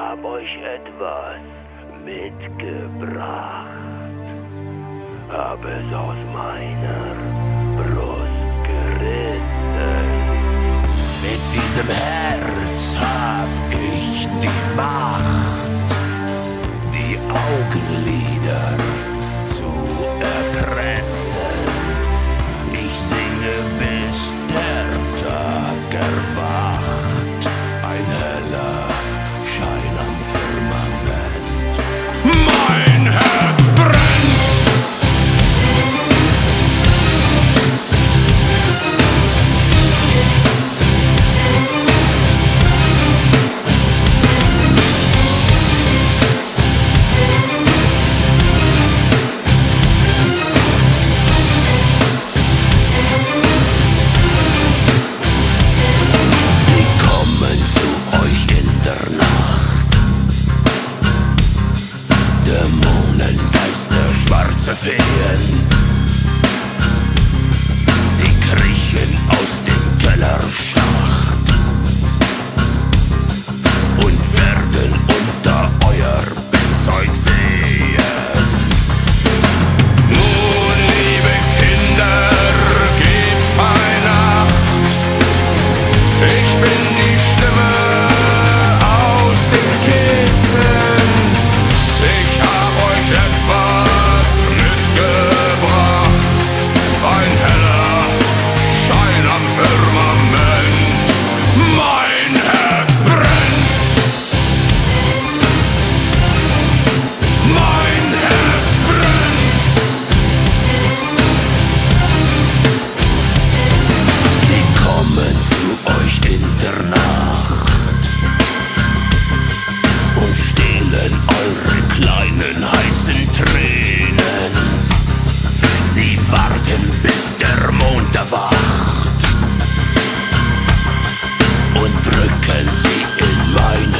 hab euch etwas mitgebracht. Hab es aus meiner Brust gerissen. Mit diesem Herz hab ich die Macht, die Augenlider zu erpressen. Ich singe, bis der Tag erwacht, ein heller Schein am Firmament. Mein Herz brennt! Feen. Sie kriechen aus dem Kellerschacht und werden unter euer Bettzeug sehen. Nun, liebe Kinder, gebt fein Acht. Ich bin die Stimme aus dem Kissen. Ich hab euch etwas gebracht, ein heller Schein am Firmament. Mein Herz brennt. Mein Herz brennt. Sie kommen zu euch in der Nacht und stehlen eure kleinen heißen Tränen. Sie warten, bis der Mond erwacht und drücken sie in meine